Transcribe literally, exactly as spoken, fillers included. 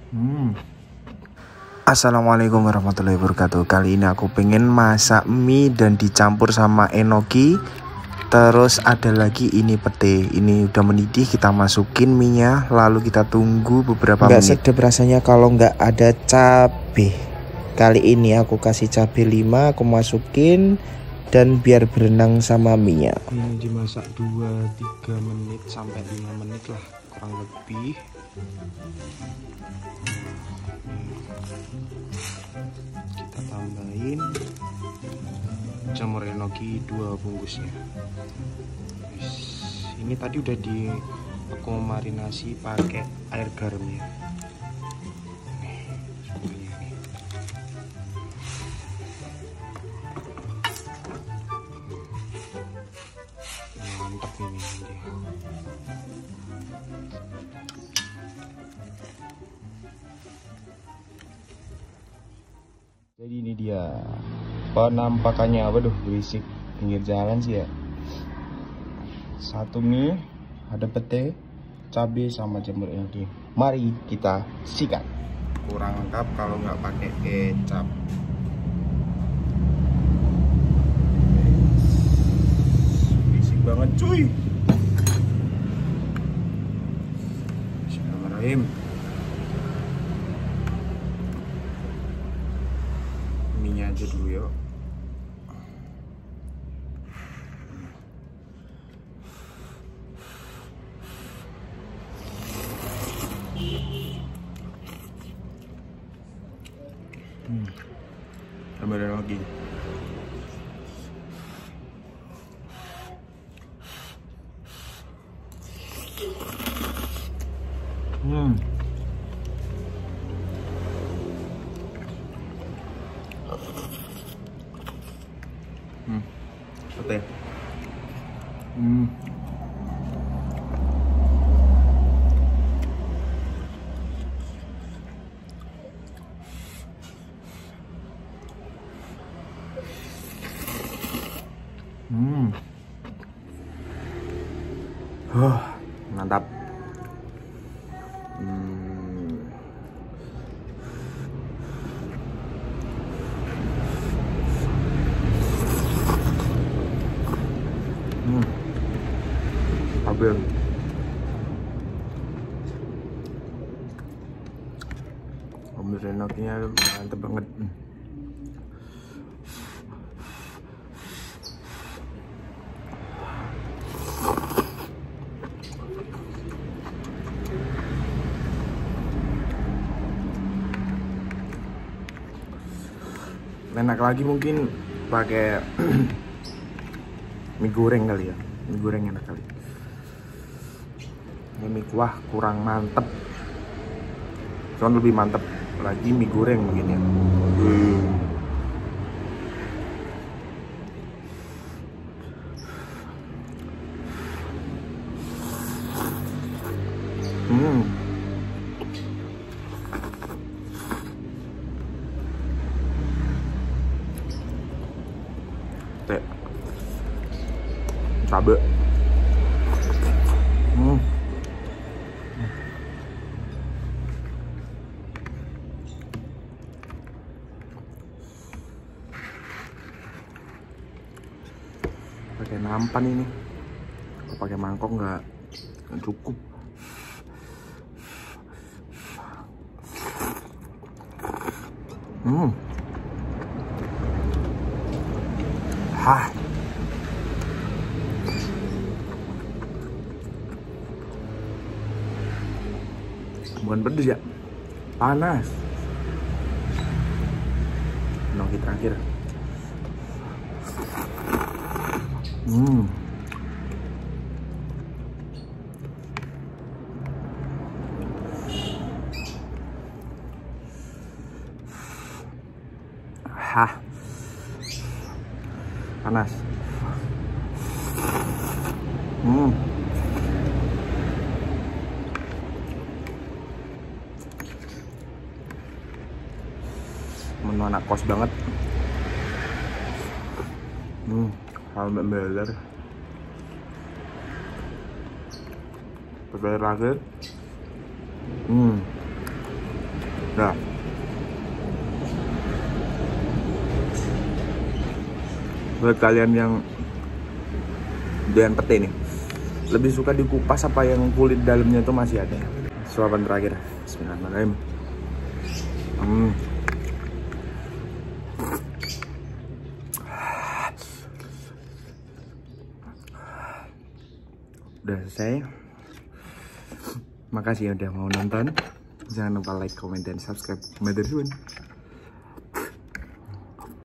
Hmm. Assalamualaikum warahmatullahi wabarakatuh. Kali ini aku pengen masak mie dan dicampur sama enoki. Terus ada lagi ini pete. Ini udah mendidih, kita masukin minyak, lalu kita tunggu beberapa nggak menit. sedap rasanya kalau nggak ada cabe. Kali ini aku kasih cabe lima, aku masukin dan biar berenang sama minyak. Ini dimasak dua tiga menit sampai lima menit lah kurang lebih. Kita tambahin jamur enoki dua bungkusnya. Ini tadi udah di aku marinasi pakai air garam ya. Mantap ini dia. Jadi ini dia penampakannya. Waduh, berisik pinggir jalan sih ya. Satu mie, ada pete, cabai sama jamur enoki. Mari kita sikat. Kurang lengkap kalau nggak pakai kecap. Berisik banget cuy. Bismillahirrahmanirrahim. Minyak aja dulu yuk. Hmm. Tambahin lagi. Hmm. Hmm. Oke. Hmm. Hmm. Huh, mantap. Hmm. Hmm. Stabil. Jamur enokinya mantap banget. Enak lagi mungkin pakai mie goreng kali ya. Mie goreng enak kali. Ini mie kuah kurang mantep, cuman lebih mantep lagi mie goreng mungkin ya. Hmm. Teh. Cabe. Hmm. Pakai nampan ini. Pakai mangkok nggak cukup. Hmm. Hah. Bukan pedes ya, panas. Enoki terakhir. Hmm. Hah. Panas. Hmm. Menu anak kos banget. Hmm, halal beler. Beler lagi. Hmm. Nah, buat kalian yang doyan pete nih, lebih suka dikupas apa yang kulit dalamnya itu masih ada? Suapan terakhir. Bismillahirrahmanirrahim. Hmm. Udah selesai. Makasih ya udah mau nonton. Jangan lupa like, comment, dan subscribe. Matur suwun.